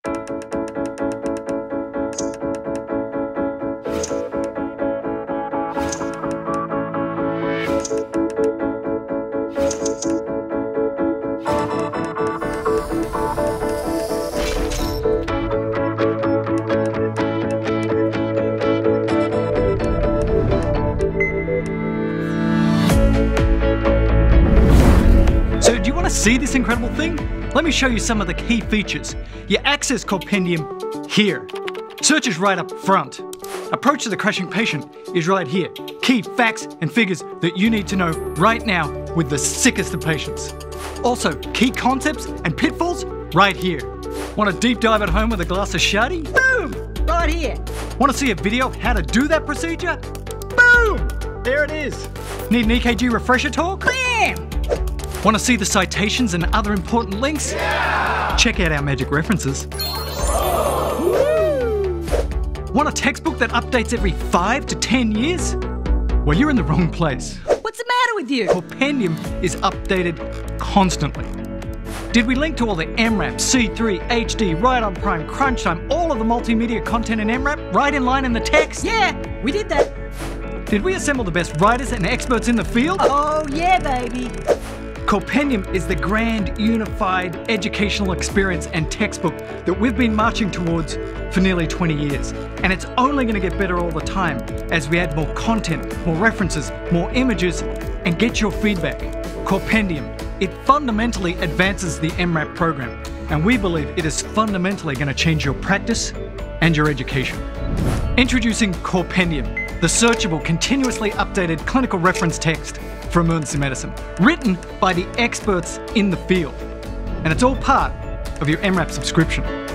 So do you want to see this incredible thing? Let me show you some of the key features. You access Corependium here. Search is right up front. Approach to the crashing patient is right here. Key facts and figures that you need to know right now with the sickest of patients. Also, key concepts and pitfalls right here. Want a deep dive at home with a glass of shoddy? Boom! Right here. Want to see a video of how to do that procedure? Boom! There it is. Need an EKG refresher talk? Bam! Want to see the citations and other important links? Yeah! Check out our magic references. Want a textbook that updates every 5 to 10 years? Well, you're in the wrong place. What's the matter with you? Corependium is updated constantly. Did we link to all the MRAP, C3, HD, Right on Prime, Crunch Time, all of the multimedia content in MRAP, right in line in the text? Yeah, we did that. Did we assemble the best writers and experts in the field? Oh yeah, baby. Corependium is the grand, unified educational experience and textbook that we've been marching towards for nearly 20 years. And it's only going to get better all the time as we add more content, more references, more images, and get your feedback. Corependium, it fundamentally advances the MRAP program, and we believe it is fundamentally going to change your practice and your education. Introducing Corependium, the searchable, continuously updated clinical reference text for emergency medicine, written by the experts in the field. And it's all part of your MRAP subscription.